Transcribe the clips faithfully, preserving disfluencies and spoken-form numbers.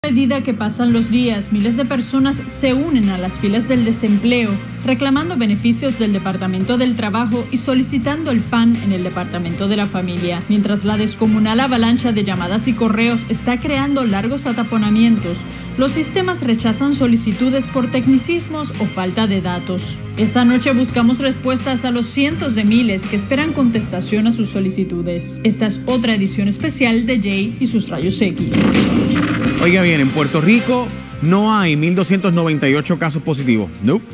A medida que pasan los días, miles de personas se unen a las filas del desempleo, reclamando beneficios del Departamento del Trabajo y solicitando el P A N en el Departamento de la Familia, mientras la descomunal avalancha de llamadas y correos está creando largos ataponamientos. Los sistemas rechazan solicitudes por tecnicismos o falta de datos. Esta noche buscamos respuestas a los cientos de miles que esperan contestación a sus solicitudes. Esta es otra edición especial de Jay y sus rayos X. Oiga bien, en Puerto Rico no hay mil doscientos noventa y ocho casos positivos. No. Nope.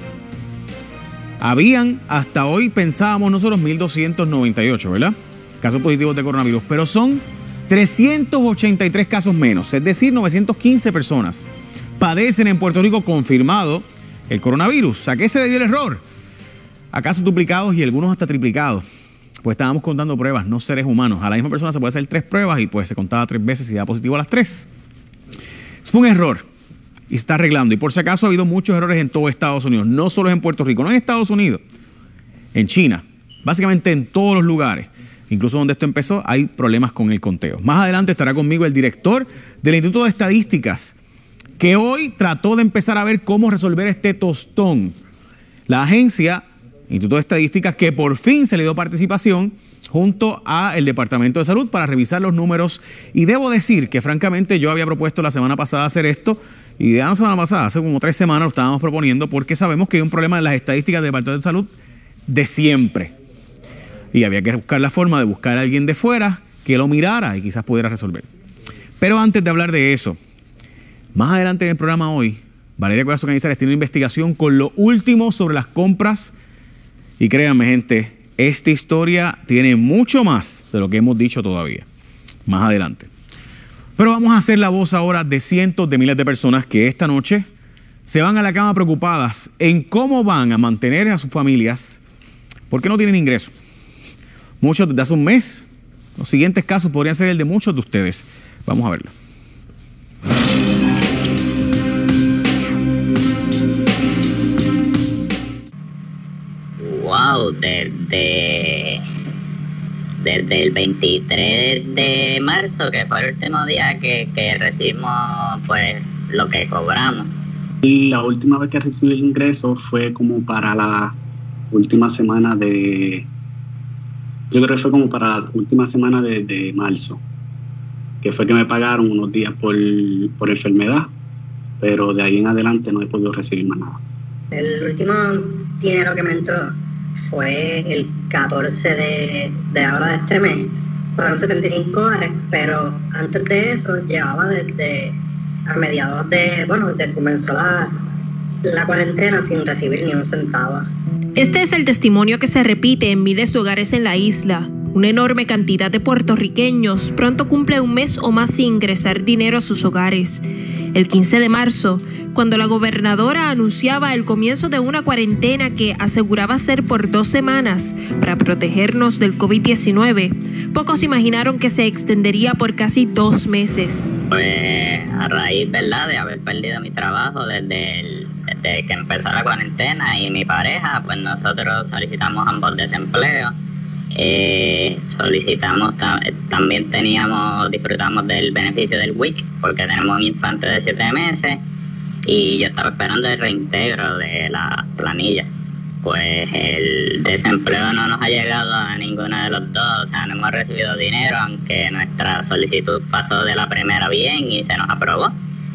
Habían, hasta hoy pensábamos nosotros, mil doscientos noventa y ocho, ¿verdad? Casos positivos de coronavirus. Pero son trescientos ochenta y tres casos menos. Es decir, novecientas quince personas padecen en Puerto Rico confirmado el coronavirus. ¿A qué se debió el error? A casos duplicados y algunos hasta triplicados. Pues estábamos contando pruebas, no seres humanos. A la misma persona se puede hacer tres pruebas y pues se contaba tres veces y da positivo a las tres. Fue un error y está arreglando. Y por si acaso ha habido muchos errores en todo Estados Unidos, no solo en Puerto Rico, no en Estados Unidos, en China, básicamente en todos los lugares. Incluso donde esto empezó hay problemas con el conteo. Más adelante estará conmigo el director del Instituto de Estadísticas, que hoy trató de empezar a ver cómo resolver este tostón. La agencia, Instituto de Estadísticas, que por fin se le dio participación junto al Departamento de Salud para revisar los números. Y debo decir que francamente yo había propuesto la semana pasada hacer esto, y de la semana pasada, hace como tres semanas lo estábamos proponiendo porque sabemos que hay un problema en las estadísticas del Departamento de Salud de siempre. Y había que buscar la forma de buscar a alguien de fuera que lo mirara y quizás pudiera resolver. Pero antes de hablar de eso, más adelante en el programa hoy, Valeria Collazo Cañizares tiene una investigación con lo último sobre las compras. Y créanme, gente, esta historia tiene mucho más de lo que hemos dicho todavía. Más adelante. Pero vamos a hacer la voz ahora de cientos de miles de personas que esta noche se van a la cama preocupadas en cómo van a mantener a sus familias porque no tienen ingresos. Muchos desde hace un mes. Los siguientes casos podrían ser el de muchos de ustedes. Vamos a verlo. Wow, desde, desde el veintitrés de marzo, que fue el último día que, que recibimos pues lo que cobramos. La última vez que recibí el ingreso fue como para la última semana de... Yo creo que fue como para la última semana de, de marzo, que fue que me pagaron unos días por, por enfermedad, pero de ahí en adelante no he podido recibir más nada. El último dinero que me entró fue el catorce de, de ahora de este mes. Fueron setenta y cinco dólares, pero antes de eso llevaba desde a mediados de, bueno, desde que comenzó la, la cuarentena sin recibir ni un centavo. Este es el testimonio que se repite en miles de hogares en la isla. Una enorme cantidad de puertorriqueños pronto cumple un mes o más sin ingresar dinero a sus hogares. El quince de marzo, cuando la gobernadora anunciaba el comienzo de una cuarentena que aseguraba ser por dos semanas para protegernos del COVID diecinueve, pocos imaginaron que se extendería por casi dos meses. Pues a raíz, ¿verdad?, de haber perdido mi trabajo desde, el, desde que empezó la cuarentena y mi pareja, pues nosotros solicitamos ambos desempleo. Eh, solicitamos, también teníamos, disfrutamos del beneficio del W I C porque tenemos un infante de siete meses y yo estaba esperando el reintegro de la planilla. Pues el desempleo no nos ha llegado a ninguno de los dos, o sea, no hemos recibido dinero, aunque nuestra solicitud pasó de la primera bien y se nos aprobó.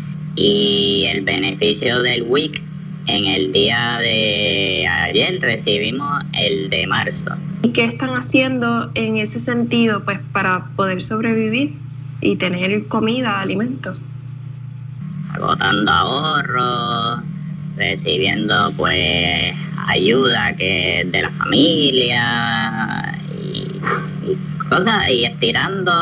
Y el beneficio del W I C, en el día de ayer recibimos el de marzo. ¿Y qué están haciendo en ese sentido, pues, para poder sobrevivir y tener comida, alimentos? Agotando ahorros, recibiendo pues ayuda que de la familia y, y cosas, y estirando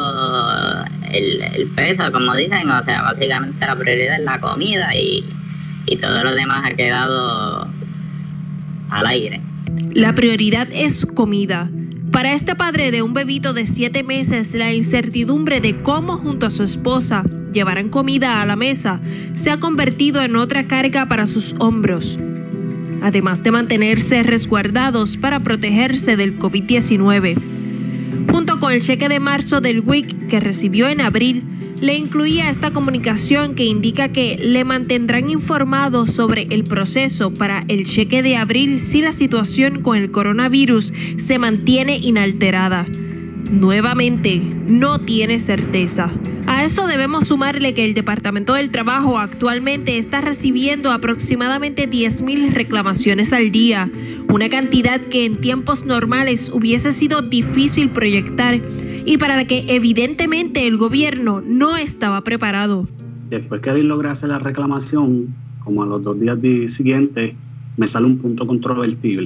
el, el peso, como dicen. O sea, básicamente la prioridad es la comida y, y todo lo demás ha quedado al aire. La prioridad es comida. Para este padre de un bebito de siete meses, la incertidumbre de cómo junto a su esposa llevarán comida a la mesa se ha convertido en otra carga para sus hombros, además de mantenerse resguardados para protegerse del COVID diecinueve. Junto con el cheque de marzo del W I C que recibió en abril, le incluía esta comunicación que indica que le mantendrán informados sobre el proceso para el cheque de abril si la situación con el coronavirus se mantiene inalterada. Nuevamente, no tiene certeza. A eso debemos sumarle que el Departamento del Trabajo actualmente está recibiendo aproximadamente diez mil reclamaciones al día, una cantidad que en tiempos normales hubiese sido difícil proyectar y para la que evidentemente el gobierno no estaba preparado. Después que logré hacer la reclamación, como a los dos días siguientes, me sale un punto controvertible.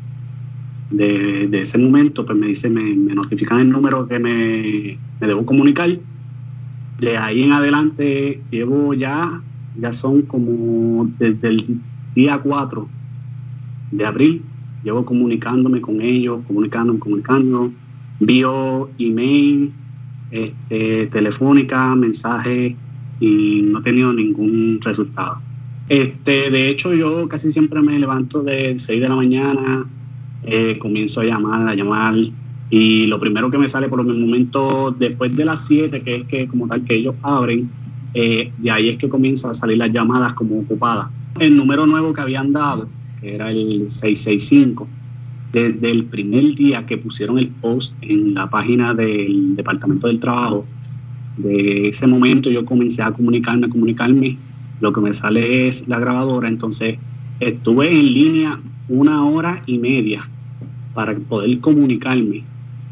De, de ese momento, pues me dice, me, me notifican el número que me, me debo comunicar. De ahí en adelante llevo ya, ya son como desde el día cuatro de abril, llevo comunicándome con ellos, comunicándome, comunicando, envío email, este, telefónica, mensaje y no he tenido ningún resultado. Este, de hecho, yo casi siempre me levanto de seis de la mañana, eh, comienzo a llamar, a llamar. Y lo primero que me sale por el momento, después de las siete, que es que como tal que ellos abren, eh, de ahí es que comienzan a salir las llamadas como ocupadas. El número nuevo que habían dado, que era el seis seis cinco, desde el primer día que pusieron el post en la página del Departamento del Trabajo, de ese momento yo comencé a comunicarme, a comunicarme, lo que me sale es la grabadora, entonces estuve en línea una hora y media para poder comunicarme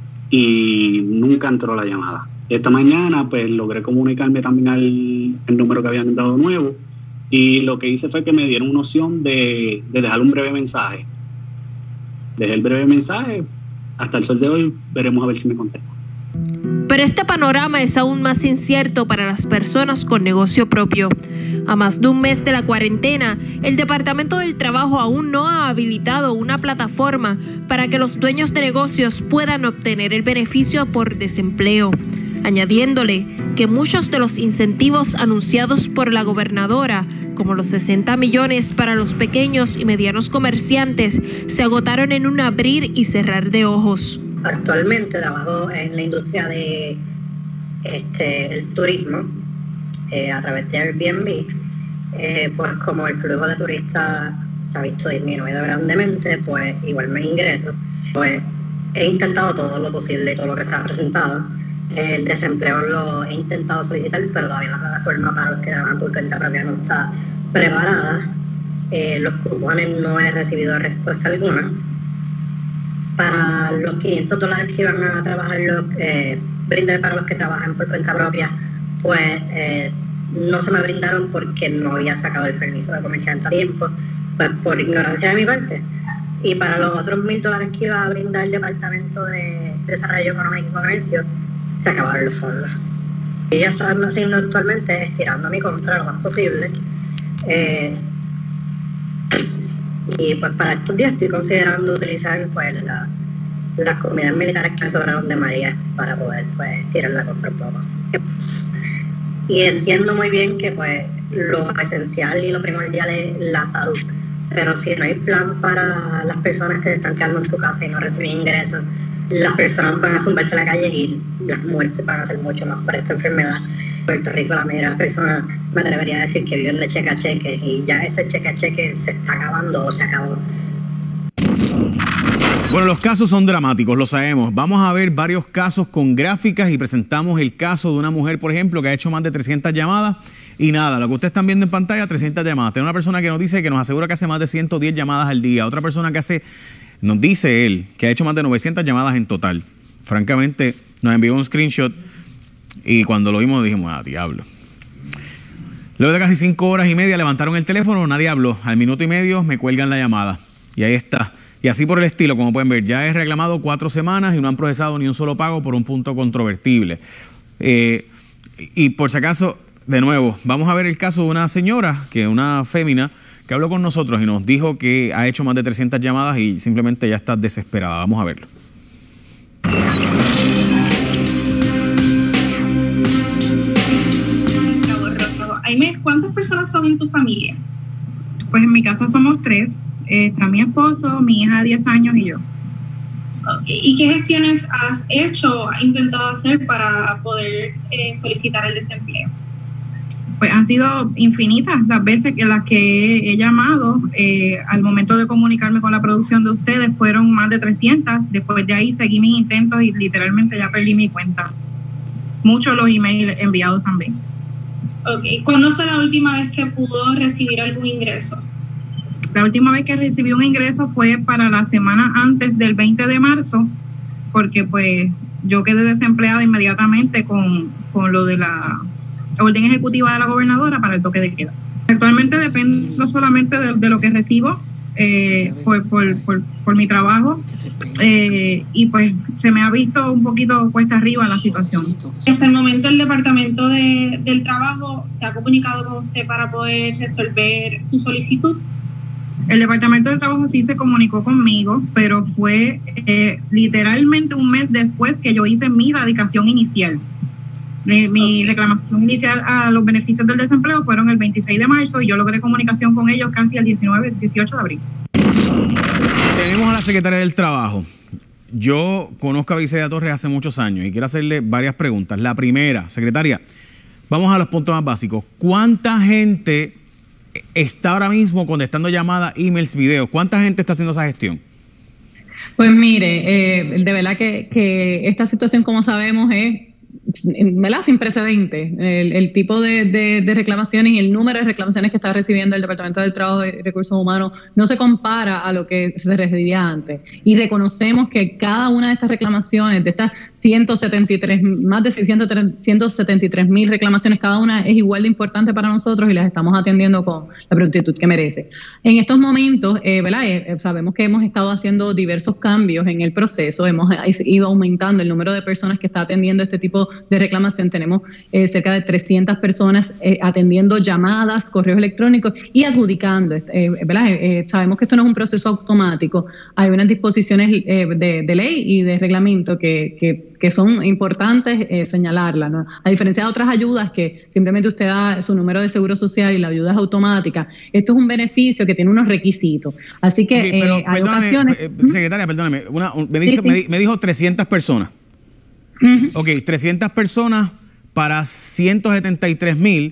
y nunca entró la llamada. Esta mañana pues logré comunicarme también al el número que habían dado nuevo y lo que hice fue que me dieron una opción de, de dejar un breve mensaje. Dejé el breve mensaje, hasta el sol de hoy veremos a ver si me contestan. Pero este panorama es aún más incierto para las personas con negocio propio. A más de un mes de la cuarentena, el Departamento del Trabajo aún no ha habilitado una plataforma para que los dueños de negocios puedan obtener el beneficio por desempleo, añadiéndole que muchos de los incentivos anunciados por la gobernadora, como los sesenta millones para los pequeños y medianos comerciantes, se agotaron en un abrir y cerrar de ojos. Actualmente trabajo en la industria de este, el turismo eh, a través de Airbnb. Eh, pues como el flujo de turistas se ha visto disminuido grandemente, pues igual mis ingresos, pues he intentado todo lo posible y todo lo que se ha presentado. El desempleo lo he intentado solicitar, pero todavía la plataforma para los que trabajan por cuenta propia no está preparada. Eh, los cupones no he recibido respuesta alguna. Para los quinientos dólares que iban a trabajar, los, eh, brindar para los que trabajan por cuenta propia, pues eh, no se me brindaron porque no había sacado el permiso de comerciante a tiempo, pues por ignorancia de mi parte. Y para los otros mil dólares que iba a brindar el Departamento de Desarrollo Económico y Comercio, se acabaron los fondos. Y ya están haciendo actualmente es tirando mi compra lo más posible. Eh, y pues para estos días estoy considerando utilizar pues la, las comidas militares que me sobraron de María para poder pues tirar la compra un poco. Y entiendo muy bien que pues lo esencial y lo primordial es la salud, pero si no hay plan para las personas que se están quedando en su casa y no reciben ingresos, las personas van a zumbarse a la calle y las muertes van a ser mucho más por esta enfermedad. En Puerto Rico la mayoría de las personas, me atrevería a decir que viven de cheque a cheque y ya ese cheque a cheque se está acabando o se acabó. Bueno, los casos son dramáticos, lo sabemos. Vamos a ver varios casos con gráficas y presentamos el caso de una mujer, por ejemplo, que ha hecho más de trescientas llamadas y nada, lo que ustedes están viendo en pantalla, trescientas llamadas. Tenemos una persona que nos dice que nos asegura que hace más de ciento diez llamadas al día. Otra persona que hace, nos dice él, que ha hecho más de novecientas llamadas en total. Francamente, nos envió un screenshot y cuando lo vimos dijimos, ah, diablo. Luego de casi cinco horas y media levantaron el teléfono, nadie habló. Al minuto y medio me cuelgan la llamada. Y ahí está. Y así por el estilo, como pueden ver, ya he reclamado cuatro semanas y no han procesado ni un solo pago por un punto controvertible. Eh, y por si acaso, de nuevo, vamos a ver el caso de una señora, que una fémina, que habló con nosotros y nos dijo que ha hecho más de trescientas llamadas y simplemente ya está desesperada. Vamos a verlo. Aime, ¿cuántas personas son en tu familia? Pues en mi casa somos tres. Está mi esposo, mi hija de diez años y yo. Okay. ¿Y qué gestiones has hecho o has intentado hacer para poder eh, solicitar el desempleo? Pues han sido infinitas las veces que las que he llamado. Eh, al momento de comunicarme con la producción de ustedes fueron más de trescientas. Después de ahí seguí mis intentos y literalmente ya perdí mi cuenta. Muchos los emails enviados también. Ok, ¿cuándo fue la última vez que pudo recibir algún ingreso? La última vez que recibí un ingreso fue para la semana antes del veinte de marzo, porque pues yo quedé desempleada inmediatamente con, con lo de la orden ejecutiva de la gobernadora para el toque de queda. Actualmente dependo solamente de, de lo que recibo eh, por, por, por, por mi trabajo eh, y pues se me ha visto un poquito cuesta arriba la situación. Hasta el momento el Departamento de, del Trabajo se ha comunicado con usted para poder resolver su solicitud. El Departamento de Trabajo sí se comunicó conmigo, pero fue eh, literalmente un mes después que yo hice mi radicación inicial. Mi okay. reclamación inicial a los beneficios del desempleo fueron el veintiséis de marzo y yo logré comunicación con ellos casi el diecinueve, dieciocho de abril. Tenemos a la Secretaria del Trabajo. Yo conozco a Briseida Torres hace muchos años y quiero hacerle varias preguntas. La primera, Secretaria, vamos a los puntos más básicos. ¿Cuánta gente está ahora mismo contestando llamadas, emails, videos? ¿Cuánta gente está haciendo esa gestión? Pues mire, eh, de verdad que, que esta situación, como sabemos, es ¿verdad? sin precedentes. El, el tipo de, de, de reclamaciones y el número de reclamaciones que está recibiendo el Departamento del Trabajo y Recursos Humanos no se compara a lo que se recibía antes. Y reconocemos que cada una de estas reclamaciones, de estas ciento setenta y tres, más de ciento setenta y tres mil reclamaciones, cada una es igual de importante para nosotros y las estamos atendiendo con la prontitud que merece. En estos momentos, eh, ¿verdad? Eh, sabemos que hemos estado haciendo diversos cambios en el proceso, hemos ido aumentando el número de personas que está atendiendo este tipo de reclamación. Tenemos eh, cerca de trescientas personas eh, atendiendo llamadas, correos electrónicos y adjudicando. Eh, ¿verdad? Eh, sabemos que esto no es un proceso automático. Hay unas disposiciones eh, de, de ley y de reglamento que, que, que son importantes eh, señalarlas, ¿no? A diferencia de otras ayudas que simplemente usted da su número de seguro social y la ayuda es automática, esto es un beneficio que tiene unos requisitos. Así que okay, pero, eh, hay ocasiones... Eh, secretaria, perdóname, una, un, me, dice, sí, sí. Me, me dijo trescientas personas. Uh-huh. Ok, trescientas personas para ciento setenta y tres mil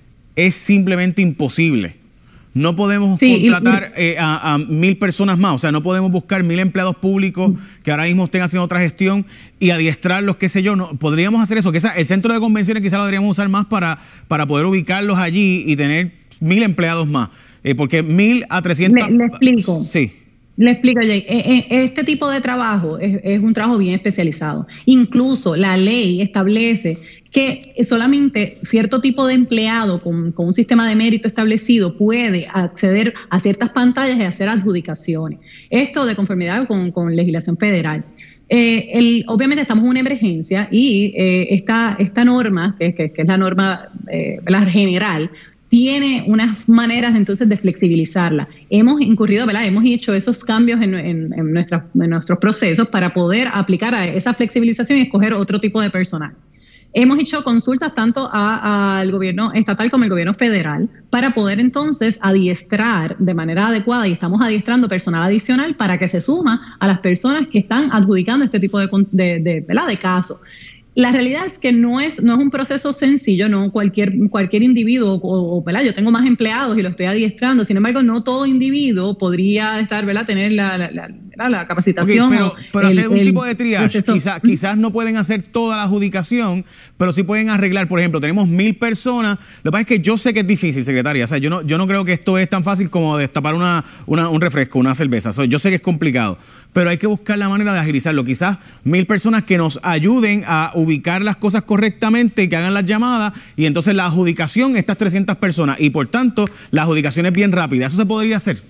es simplemente imposible. No podemos sí, contratar y, eh, a, a mil personas más, o sea, no podemos buscar mil empleados públicos que ahora mismo estén haciendo otra gestión y adiestrarlos, qué sé yo. No, podríamos hacer eso, que esa, el centro de convenciones quizás lo deberíamos usar más para, para poder ubicarlos allí y tener mil empleados más, eh, porque mil a trescientas... Le, le explico. Sí. Le explico, Jay. Este tipo de trabajo es, es un trabajo bien especializado. Incluso la ley establece que solamente cierto tipo de empleado con, con un sistema de mérito establecido puede acceder a ciertas pantallas y hacer adjudicaciones. Esto de conformidad con, con legislación federal. Eh, el, obviamente estamos en una emergencia y eh, esta, esta norma, que, que, que es la norma eh, la general, tiene unas maneras entonces de flexibilizarla. Hemos incurrido, ¿verdad? Hemos hecho esos cambios en, en, en, nuestra, en nuestros procesos para poder aplicar a esa flexibilización y escoger otro tipo de personal. Hemos hecho consultas tanto al gobierno estatal como al gobierno federal para poder entonces adiestrar de manera adecuada, y estamos adiestrando personal adicional para que se suma a las personas que están adjudicando este tipo de, de, de, ¿verdad? de casos. La realidad es que no es, no es un proceso sencillo, no cualquier, cualquier individuo, o, o ¿verdad? Yo tengo más empleados y lo estoy adiestrando, sin embargo, no todo individuo podría estar, ¿verdad? tener la, la, la, la capacitación. Okay, pero pero el, hacer un el, tipo de triage, quizás, quizás no pueden hacer toda la adjudicación, pero sí pueden arreglar. Por ejemplo, tenemos mil personas, lo que pasa es que yo sé que es difícil, secretaria, o sea, yo no, yo no creo que esto es tan fácil como destapar una, una, un refresco, una cerveza, o sea, yo sé que es complicado, pero hay que buscar la manera de agilizarlo. Quizás mil personas que nos ayuden a ubicar las cosas correctamente, que hagan las llamadas y entonces la adjudicación, estas trescientas personas, y por tanto la adjudicación es bien rápida. ¿Eso se podría hacer?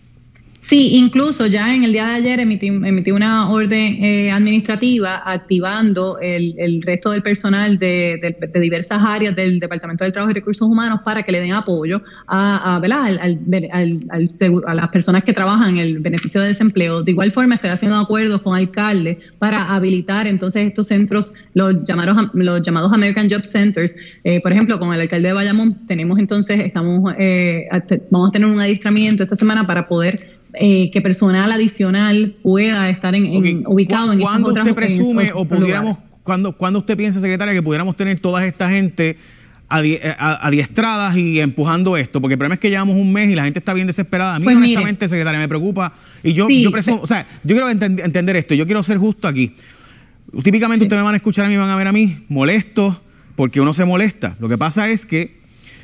Sí, incluso ya en el día de ayer emití, emití una orden eh, administrativa activando el, el resto del personal de, de, de diversas áreas del Departamento del Trabajo y Recursos Humanos para que le den apoyo a, a, ¿verdad? Al, al, al, al seguro, a las personas que trabajan en el beneficio de desempleo. De igual forma, estoy haciendo acuerdos con alcaldes para habilitar entonces estos centros, los llamados, los llamados American Job Centers. Eh, por ejemplo, con el alcalde de Bayamón tenemos entonces, estamos, eh, vamos a tener un adiestramiento esta semana para poder eh, que personal adicional pueda estar en, okay. en, ubicado en ¿Cuándo estas usted otras, presume estos o pudiéramos, cuando, cuando usted piensa, secretaria, que pudiéramos tener toda esta gente adiestradas y empujando esto? Porque el problema es que llevamos un mes y la gente está bien desesperada. A mí, pues honestamente, mire, secretaria, me preocupa. Y yo, sí, yo presumo, o sea, yo quiero ent entender esto. Yo quiero ser justo aquí. Típicamente sí, ustedes me van a escuchar a mí, van a ver a mí molesto, porque uno se molesta. Lo que pasa es que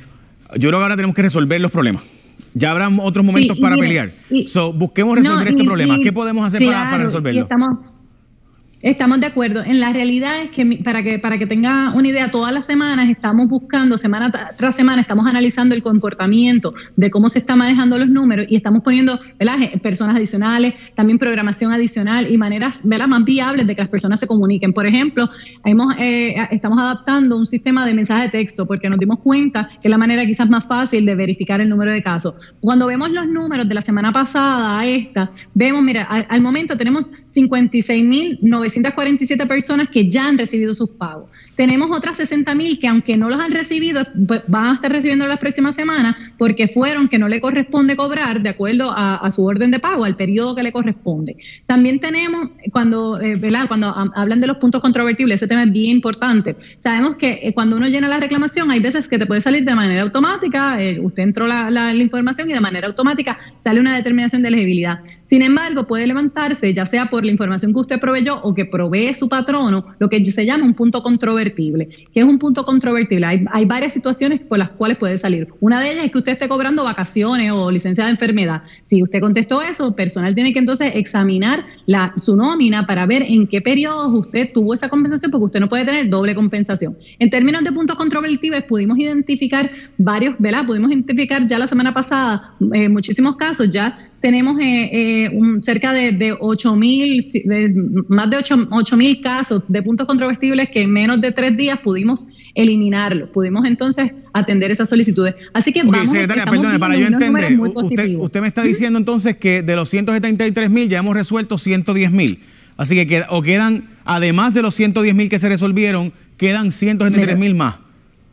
yo creo que ahora tenemos que resolver los problemas. Ya habrá otros momentos sí, para mire, pelear. Y, so, busquemos resolver no, este y, problema. Y, ¿Qué podemos hacer claro, para, para resolverlo? Estamos, estamos de acuerdo. En la realidad es que para que para que tenga una idea, todas las semanas estamos buscando, semana tras semana, estamos analizando el comportamiento de cómo se están manejando los números y estamos poniendo, ¿verdad?, personas adicionales, también programación adicional y maneras, ¿verdad?, más viables de que las personas se comuniquen. Por ejemplo, hemos, eh, estamos adaptando un sistema de mensaje de texto porque nos dimos cuenta que es la manera quizás más fácil de verificar el número de casos. Cuando vemos los números de la semana pasada a esta, vemos, mira, al, al momento tenemos cincuenta y seis mil novecientos cuarenta y siete personas que ya han recibido sus pagos. Tenemos otras sesenta mil que aunque no los han recibido, pues van a estar recibiendo las próximas semanas porque fueron que no le corresponde cobrar de acuerdo a, a su orden de pago, al periodo que le corresponde. También tenemos, cuando, eh, ¿verdad? Cuando hablan de los puntos controvertibles, ese tema es bien importante. Sabemos que eh, cuando uno llena la reclamación, hay veces que te puede salir de manera automática, eh, usted entró la, la, la información y de manera automática sale una determinación de elegibilidad. Sin embargo, puede levantarse, ya sea por la información que usted proveyó o que provee su patrono, lo que se llama un punto controvertible. ¿Qué es un punto controvertible? Hay, hay varias situaciones por las cuales puede salir. Una de ellas es que usted esté cobrando vacaciones o licencia de enfermedad. Si usted contestó eso, el personal tiene que entonces examinar la, su nómina para ver en qué periodos usted tuvo esa compensación, porque usted no puede tener doble compensación. En términos de puntos controvertibles, pudimos identificar varios, ¿verdad? Pudimos identificar ya la semana pasada eh, muchísimos casos. Ya tenemos eh, eh, un, cerca de, de ocho mil, más de ocho mil casos de puntos controvertibles que en menos de tres días pudimos eliminarlos. Pudimos entonces atender esas solicitudes. Así que okay, vamos, secretaria, perdone, para yo entender, usted, usted me está diciendo entonces que de los ciento setenta y tres mil ya hemos resuelto ciento diez mil. Así que queda, o quedan, además de los ciento diez mil que se resolvieron, quedan ciento setenta y tres mil más.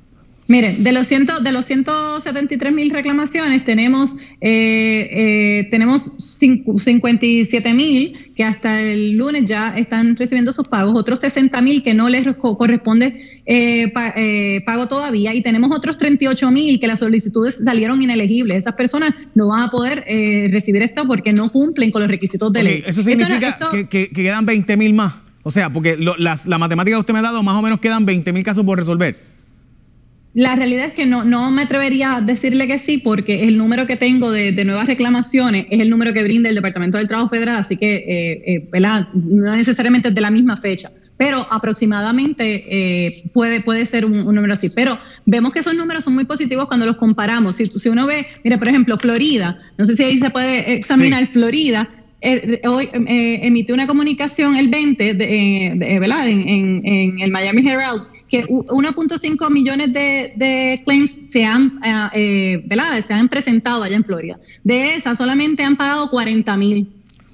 Miren, de los, ciento, de los ciento setenta y tres mil reclamaciones tenemos eh, eh, tenemos cincuenta y siete mil que hasta el lunes ya están recibiendo sus pagos, otros sesenta mil que no les corresponde eh, pa, eh, pago todavía, y tenemos otros treinta y ocho mil que las solicitudes salieron inelegibles. Esas personas no van a poder eh, recibir esto porque no cumplen con los requisitos de okay, ley. Eso significa esto, esto, que, que, que quedan veinte mil más. O sea, porque lo, las, la matemática que usted me ha dado, más o menos quedan veinte mil casos por resolver. La realidad es que no, no me atrevería a decirle que sí, porque el número que tengo de, de nuevas reclamaciones es el número que brinda el Departamento del Trabajo Federal, así que eh, eh, ¿verdad? No necesariamente es de la misma fecha, pero aproximadamente eh, puede, puede ser un, un número así. Pero vemos que esos números son muy positivos cuando los comparamos. Si, si uno ve, mira, por ejemplo, Florida, no sé si ahí se puede examinar, sí. Florida, eh, hoy eh, emitió una comunicación el veinte, de, eh, de, ¿verdad? En, en, en el Miami Herald, que uno punto cinco millones de, de claims se han, eh, ¿verdad? se han presentado allá en Florida. De esas solamente han pagado cuarenta mil.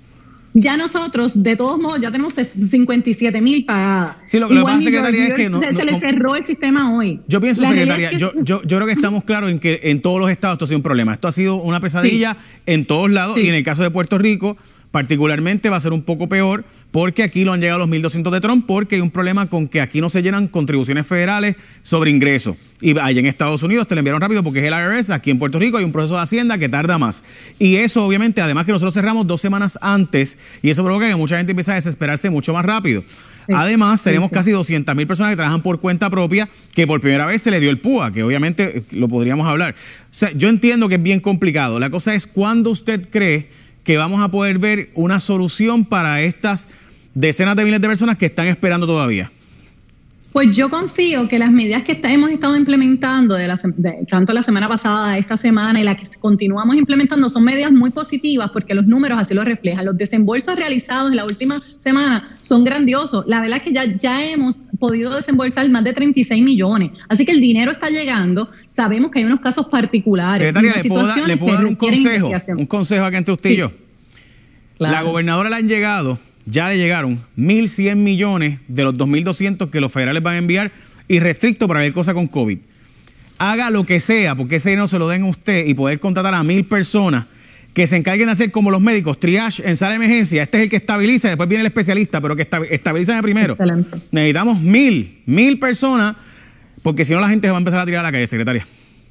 Ya nosotros, de todos modos, ya tenemos cincuenta y siete mil pagadas. Sí, lo que pasa, secretaria, es que no, se, no, se le cerró el sistema hoy. Yo pienso, la secretaria, es que... yo, yo, yo creo que estamos claros en que en todos los estados esto ha sido un problema. Esto ha sido una pesadilla sí. en todos lados, sí. y en el caso de Puerto Rico, particularmente va a ser un poco peor, porque aquí lo han llegado los mil doscientos de Trump, porque hay un problema con que aquí no se llenan contribuciones federales sobre ingresos. Y allá en Estados Unidos te lo enviaron rápido porque es el I R S, aquí en Puerto Rico hay un proceso de Hacienda que tarda más. Y eso obviamente, además que nosotros cerramos dos semanas antes, y eso provoca que mucha gente empiece a desesperarse mucho más rápido. Sí, Además, tenemos sí, sí. casi doscientas mil personas que trabajan por cuenta propia, que por primera vez se le dio el P U A, que obviamente lo podríamos hablar. O sea, yo entiendo que es bien complicado. La cosa es, ¿cuándo usted cree que vamos a poder ver una solución para estas decenas de miles de personas que están esperando todavía? Pues yo confío que las medidas que está, hemos estado implementando de la, de, tanto la semana pasada, esta semana y las que continuamos implementando son medidas muy positivas, porque los números así lo reflejan. Los desembolsos realizados en la última semana son grandiosos. La verdad es que ya, ya hemos podido desembolsar más de treinta y seis millones. Así que el dinero está llegando. Sabemos que hay unos casos particulares. Secretaria, ¿le puedo, dar, ¿le puedo dar un consejo? Un consejo acá entre usted sí. y yo. Claro. La gobernadora le han llegado... Ya le llegaron mil cien millones de los dos mil doscientos que los federales van a enviar irrestricto para ver cosas con COVID. Haga lo que sea, porque ese dinero se lo den a usted y poder contratar a mil personas que se encarguen de hacer como los médicos, triage en sala de emergencia. Este es el que estabiliza, después viene el especialista, pero que estabiliza primero. Excelente. Necesitamos mil, mil personas, porque si no la gente se va a empezar a tirar a la calle, secretaria.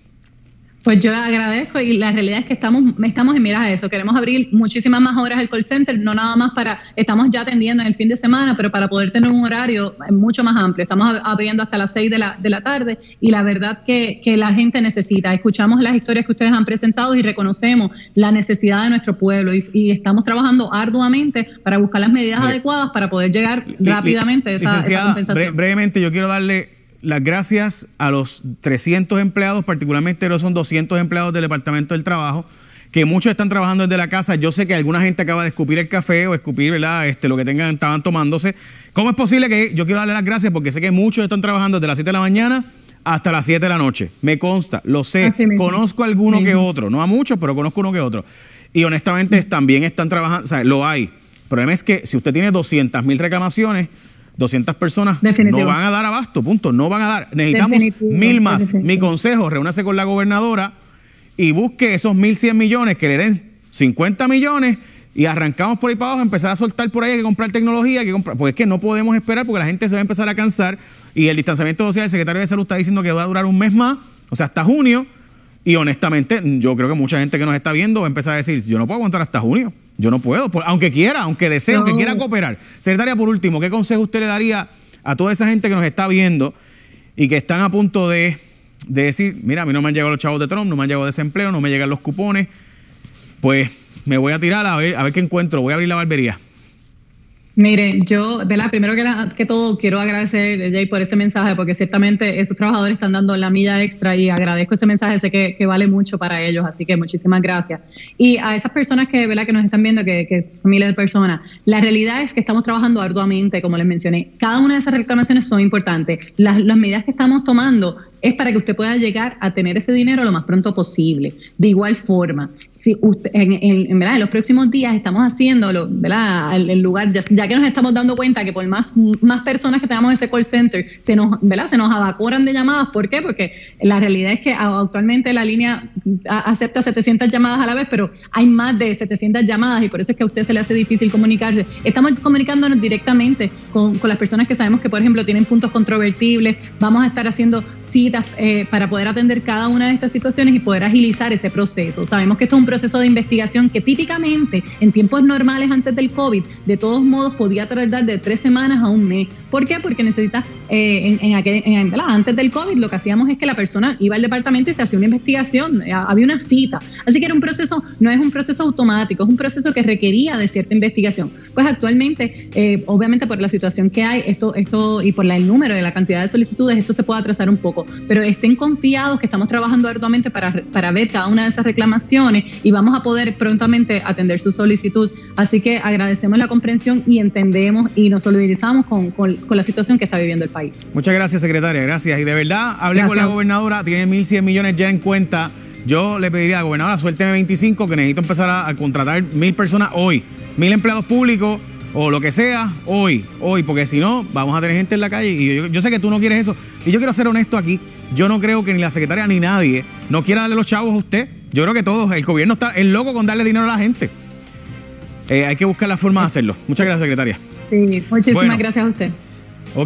Pues yo agradezco y la realidad es que estamos, estamos en miras a eso. Queremos abrir muchísimas más horas el call center, no nada más para, estamos ya atendiendo en el fin de semana, pero para poder tener un horario mucho más amplio. Estamos abriendo hasta las seis de la, de la tarde y la verdad que, que la gente necesita. Escuchamos las historias que ustedes han presentado y reconocemos la necesidad de nuestro pueblo y, y estamos trabajando arduamente para buscar las medidas Bre adecuadas para poder llegar rápidamente a esa, esa compensación. Bre brevemente, yo quiero darle las gracias a los trescientos empleados, particularmente los son doscientos empleados del Departamento del Trabajo, que muchos están trabajando desde la casa. Yo sé que alguna gente acaba de escupir el café o escupir, ¿verdad? Este, lo que tengan, estaban tomándose. ¿Cómo es posible que yo quiero darle las gracias? Porque sé que muchos están trabajando desde las siete de la mañana hasta las siete de la noche. Me consta, lo sé, conozco a alguno que otro, no a muchos, pero conozco uno que otro. Y honestamente también están trabajando, o sea, lo hay. El problema es que si usted tiene doscientas mil reclamaciones, doscientas personas Definitivo. no van a dar abasto, punto, no van a dar. Necesitamos Definitivo. mil más. Definitivo. Mi consejo, reúnase con la gobernadora y busque esos mil cien millones, que le den cincuenta millones y arrancamos por ahí para abajo, empezar a soltar por ahí, hay que comprar tecnología, hay que comprar, porque es que no podemos esperar porque la gente se va a empezar a cansar y el distanciamiento social, el secretario de Salud está diciendo que va a durar un mes más, o sea, hasta junio, y honestamente yo creo que mucha gente que nos está viendo va a empezar a decir, yo no puedo aguantar hasta junio. Yo no puedo, aunque quiera, aunque desee, no. aunque quiera cooperar. Secretaria, por último, ¿qué consejo usted le daría a toda esa gente que nos está viendo y que están a punto de, de decir, mira, a mí no me han llegado los chavos de Trump, no me han llegado desempleo, no me llegan los cupones, pues me voy a tirar a ver, a ver qué encuentro, voy a abrir la barbería? Mire, yo, ¿verdad? Primero que, la, que todo, quiero agradecer, Jay, por ese mensaje, porque ciertamente esos trabajadores están dando la milla extra y agradezco ese mensaje, sé que, que vale mucho para ellos, así que muchísimas gracias. Y a esas personas que, ¿verdad?, que nos están viendo, que, que son miles de personas, la realidad es que estamos trabajando arduamente, como les mencioné. Cada una de esas reclamaciones son importantes. Las, las medidas que estamos tomando es para que usted pueda llegar a tener ese dinero lo más pronto posible. De igual forma, si usted, en, en, en, ¿verdad? en los próximos días estamos haciéndolo, ¿verdad? El, el lugar, ya, ya que nos estamos dando cuenta que por más, más personas que tengamos en ese call center, se nos, ¿verdad? se nos abacoran de llamadas. ¿Por qué? Porque la realidad es que actualmente la línea acepta setecientas llamadas a la vez, pero hay más de setecientas llamadas y por eso es que a usted se le hace difícil comunicarse. Estamos comunicándonos directamente con, con las personas que sabemos que, por ejemplo, tienen puntos controvertibles. Vamos a estar haciendo citas Eh, para poder atender cada una de estas situaciones y poder agilizar ese proceso. Sabemos que esto es un proceso de investigación que típicamente en tiempos normales antes del COVID, de todos modos podía tardar de tres semanas a un mes. ¿Por qué? Porque necesita, eh, en, en aquel, en, antes del COVID lo que hacíamos es que la persona iba al departamento y se hacía una investigación, eh, había una cita. Así que era un proceso, no es un proceso automático, es un proceso que requería de cierta investigación. Pues actualmente, eh, obviamente por la situación que hay, esto, esto y por la, el número de la cantidad de solicitudes, esto se puede atrasar un poco. Pero estén confiados que estamos trabajando arduamente para, para ver cada una de esas reclamaciones y vamos a poder prontamente atender su solicitud. Así que agradecemos la comprensión y entendemos y nos solidarizamos con, con, con la situación que está viviendo el país. Muchas gracias, secretaria, gracias. Y de verdad, hablé gracias. con la gobernadora, tiene mil cien millones ya en cuenta. Yo le pediría a la gobernadora, suélteme veinticinco, que necesito empezar a, a contratar mil personas hoy, mil empleados públicos, o lo que sea, hoy, hoy, porque si no, vamos a tener gente en la calle y yo, yo sé que tú no quieres eso. Y yo quiero ser honesto aquí, yo no creo que ni la secretaria ni nadie no quiera darle los chavos a usted. Yo creo que todos, el gobierno está es loco con darle dinero a la gente. Eh, hay que buscar la forma de hacerlo. Muchas gracias, secretaria. Sí, muchísimas bueno, gracias a usted. Ok.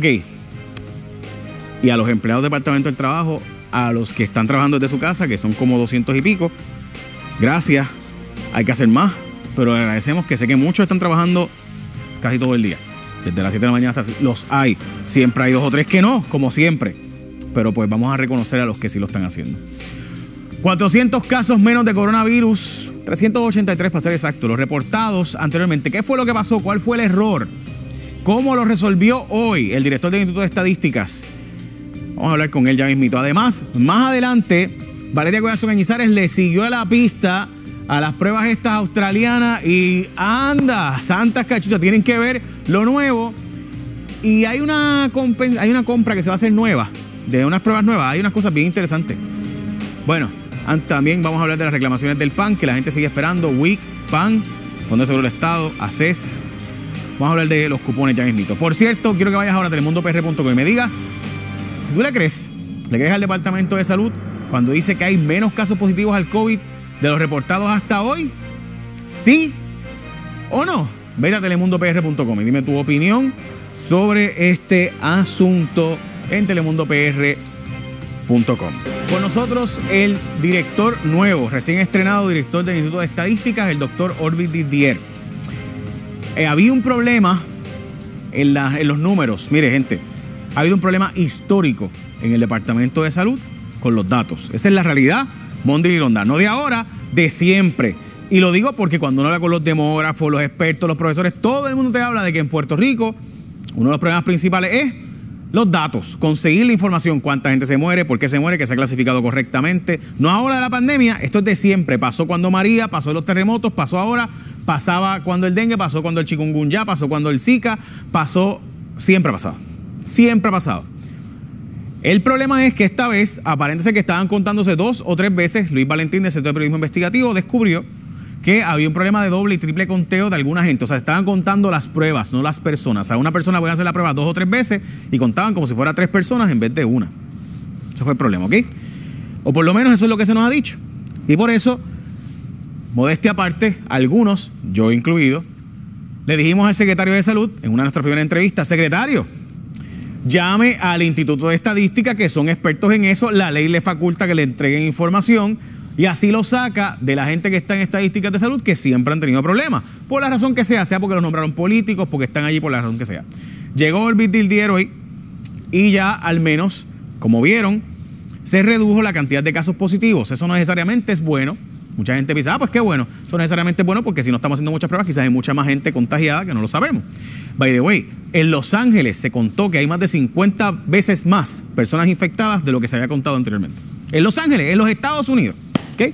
Y a los empleados del Departamento del Trabajo, a los que están trabajando desde su casa, que son como doscientos y pico, gracias. Hay que hacer más, pero agradecemos que sé que muchos están trabajando casi todo el día, desde las siete de la mañana hasta los hay. Siempre hay dos o tres que no, como siempre. Pero pues vamos a reconocer a los que sí lo están haciendo. cuatrocientos casos menos de coronavirus, trescientos ochenta y tres para ser exacto, los reportados anteriormente. ¿Qué fue lo que pasó? ¿Cuál fue el error? ¿Cómo lo resolvió hoy el director del Instituto de Estadísticas? Vamos a hablar con él ya mismito. Además, más adelante, Valeria Collazo Cañizares le siguió la pista a las pruebas estas australianas y anda, santas cachuchas, tienen que ver lo nuevo. Y hay una, hay una compra que se va a hacer nueva, de unas pruebas nuevas, hay unas cosas bien interesantes. Bueno, también vamos a hablar de las reclamaciones del P A N, que la gente sigue esperando, W I C, P A N, Fondo de Seguro del Estado, A C E S. Vamos a hablar de los cupones ya mismito. Por cierto, quiero que vayas ahora a telemundo p r punto com y me digas, si tú le crees, le crees al Departamento de Salud cuando dice que hay menos casos positivos al COVID de los reportados hasta hoy, ¿Sí o no? Vete a telemundo p r punto com y dime tu opinión sobre este asunto en telemundo p r punto com. Con nosotros el director nuevo, recién estrenado director del Instituto de Estadísticas, el doctor Orbit Didier. Eh, había un problema en, la, en los números. Mire, gente, ha habido un problema histórico en el Departamento de Salud con los datos. Esa es la realidad, Mondi y Ronda. No de ahora, de siempre. Y lo digo porque cuando uno habla con los demógrafos, los expertos, los profesores, todo el mundo te habla de que en Puerto Rico uno de los problemas principales es los datos, conseguir la información, cuánta gente se muere, por qué se muere, que se ha clasificado correctamente. No ahora de la pandemia, esto es de siempre. Pasó cuando María, pasó los terremotos, pasó ahora, pasaba cuando el dengue, pasó cuando el chikungunya, pasó cuando el Zika, pasó, siempre ha pasado. Siempre ha pasado. El problema es que esta vez, aparentemente que estaban contándose dos o tres veces, Luis Valentín del Centro de Periodismo Investigativo descubrió que había un problema de doble y triple conteo de alguna gente. O sea, estaban contando las pruebas, no las personas. O sea, una persona puede hacer la prueba dos o tres veces y contaban como si fuera tres personas en vez de una. Ese fue el problema, ¿ok? O por lo menos eso es lo que se nos ha dicho. Y por eso, modestia aparte, algunos, yo incluido, le dijimos al secretario de Salud en una de nuestras primeras entrevistas: secretario, llame al Instituto de Estadística, que son expertos en eso, la ley le faculta que le entreguen información. Y así lo saca de la gente que está en estadísticas de salud, que siempre han tenido problemas. Por la razón que sea, sea porque los nombraron políticos, porque están allí por la razón que sea. Llegó Orbit Didier hoy y ya al menos, como vieron, se redujo la cantidad de casos positivos. Eso no necesariamente es bueno. Mucha gente piensa, ah, pues qué bueno. Eso no necesariamente es bueno porque si no estamos haciendo muchas pruebas, quizás hay mucha más gente contagiada que no lo sabemos. By the way, en Los Ángeles se contó que hay más de cincuenta veces más personas infectadas de lo que se había contado anteriormente. En Los Ángeles, en los Estados Unidos. ¿Ok?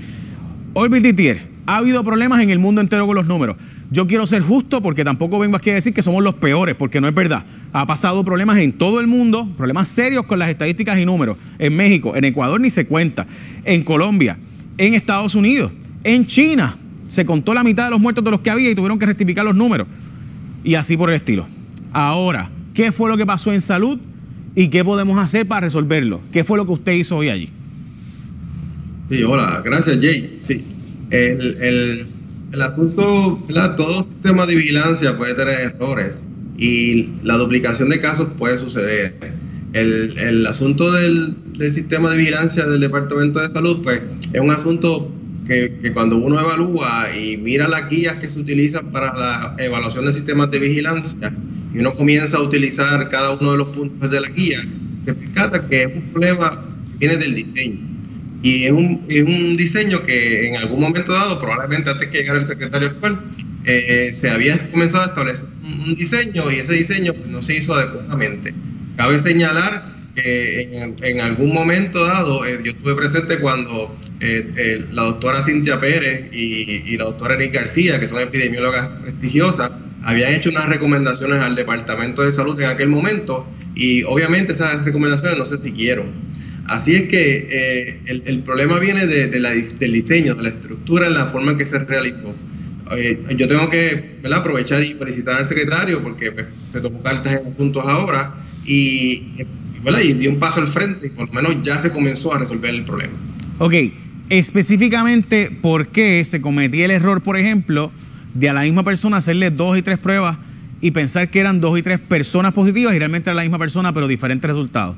Orbit Didier, ha habido problemas en el mundo entero con los números. Yo quiero ser justo porque tampoco vengo aquí a decir que somos los peores, porque no es verdad. Ha pasado problemas en todo el mundo, problemas serios con las estadísticas y números. En México, en Ecuador ni se cuenta. En Colombia, en Estados Unidos, en China. Se contó la mitad de los muertos de los que había y tuvieron que rectificar los números. Y así por el estilo. Ahora, ¿qué fue lo que pasó en salud y qué podemos hacer para resolverlo? ¿Qué fue lo que usted hizo hoy allí? Sí, hola, gracias Jay. Sí, el, el, el asunto, ¿verdad? Todo sistema de vigilancia puede tener errores y la duplicación de casos puede suceder. El, el asunto del, del sistema de vigilancia del Departamento de Salud, pues es un asunto que, que cuando uno evalúa y mira las guías que se utilizan para la evaluación de sistemas de vigilancia y uno comienza a utilizar cada uno de los puntos de la guía, se percata que es un problema que viene del diseño. Y es un, es un diseño que en algún momento dado, probablemente antes que llegara el secretario actual, eh, se había comenzado a establecer un diseño y ese diseño pues, no se hizo adecuadamente. Cabe señalar que en, en algún momento dado, eh, yo estuve presente cuando eh, eh, la doctora Cintia Pérez y, y la doctora Eric García, que son epidemiólogas prestigiosas, habían hecho unas recomendaciones al Departamento de Salud en aquel momento y obviamente esas recomendaciones no se siguieron. Así es que eh, el, el problema viene de, de la, del diseño, de la estructura, en la forma en que se realizó. Eh, yo tengo que, ¿verdad?, aprovechar y felicitar al secretario porque pues, se tomó cartas en puntos ahora y, ¿verdad?, y dio un paso al frente y por lo menos ya se comenzó a resolver el problema. Ok, específicamente, ¿por qué se cometía el error, por ejemplo, de a la misma persona hacerle dos y tres pruebas y pensar que eran dos y tres personas positivas y realmente era la misma persona pero diferentes resultados?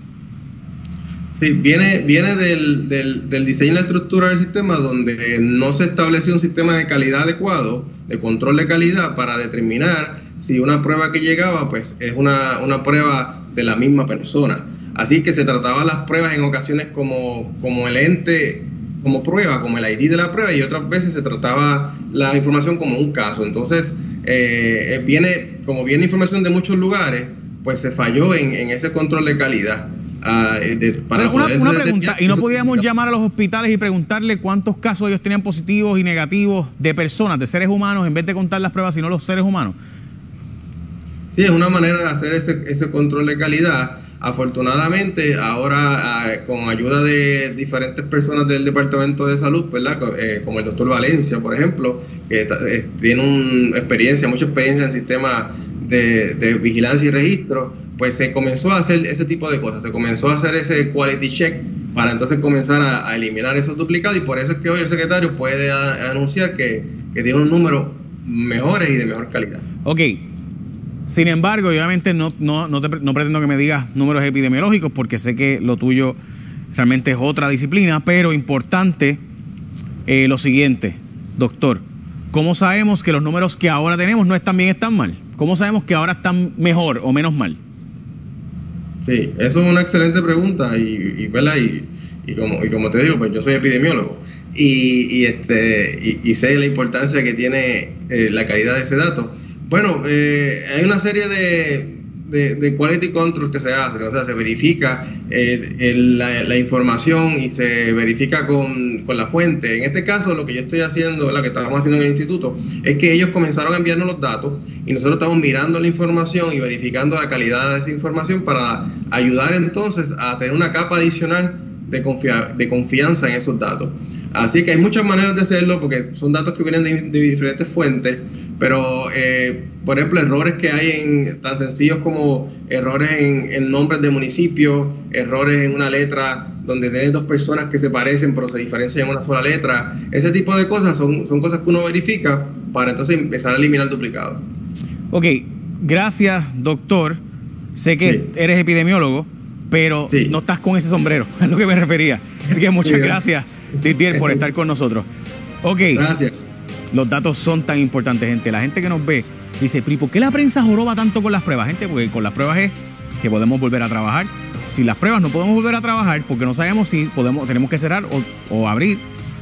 Sí, viene, viene del, del, del diseño y la estructura del sistema donde no se estableció un sistema de calidad adecuado, de control de calidad para determinar si una prueba que llegaba pues es una, una prueba de la misma persona. Así que se trataba las pruebas en ocasiones como, como el ente, como prueba, como el I D de la prueba y otras veces se trataba la información como un caso. Entonces, eh, viene, como viene información de muchos lugares, pues se falló en, en ese control de calidad. Uh, de, para una, una pregunta, ¿y no podíamos llamar a los hospitales y preguntarle cuántos casos ellos tenían positivos y negativos de personas, de seres humanos, en vez de contar las pruebas, sino los seres humanos? Sí, es una manera de hacer ese, ese control de calidad. Afortunadamente, ahora uh, con ayuda de diferentes personas del Departamento de Salud, ¿verdad?, eh, como el doctor Valencia, por ejemplo, que eh, tiene una experiencia, mucha experiencia en sistemas de, de vigilancia y registro, pues se comenzó a hacer ese tipo de cosas, se comenzó a hacer ese quality check para entonces comenzar a, a eliminar esos duplicados, y por eso es que hoy el secretario puede a, a anunciar que, que tiene un número mejores y de mejor calidad. Ok. Sin embargo, obviamente no, no, no, te, no pretendo que me digas números epidemiológicos porque sé que lo tuyo realmente es otra disciplina, pero importante eh, lo siguiente, doctor. ¿Cómo sabemos que los números que ahora tenemos no están bien, están mal? ¿Cómo sabemos que ahora están mejor o menos mal? Sí, eso es una excelente pregunta y, y, ¿verdad? y, y, como, y como te digo, pues yo soy epidemiólogo y, y, este, y, y sé la importancia que tiene eh, la calidad de ese dato. Bueno, eh, hay una serie de, de, de quality control que se hacen, o sea, se verifica eh, el, la, la información y se verifica con, con la fuente. En este caso, lo que yo estoy haciendo, la que estamos haciendo en el instituto, es que ellos comenzaron a enviarnos los datos y nosotros estamos mirando la información y verificando la calidad de esa información para ayudar entonces a tener una capa adicional de, confia de confianza en esos datos. Así que hay muchas maneras de hacerlo porque son datos que vienen de, de diferentes fuentes. Pero, eh, por ejemplo, errores que hay en tan sencillos como errores en, en nombres de municipios, errores en una letra donde tienes dos personas que se parecen pero se diferencian en una sola letra. Ese tipo de cosas son, son cosas que uno verifica para entonces empezar a eliminar duplicados. Ok, gracias, doctor. Sé que sí. eres epidemiólogo, pero sí. no estás con ese sombrero, es lo que me refería. Así que muchas sí, gracias, Didier, por estar con nosotros. Ok. Gracias. Los datos son tan importantes, gente. La gente que nos ve dice, ¿pero por qué la prensa joroba tanto con las pruebas? Gente, porque con las pruebas es que podemos volver a trabajar. Si las pruebas no podemos volver a trabajar porque no sabemos si podemos, tenemos que cerrar o, o abrir,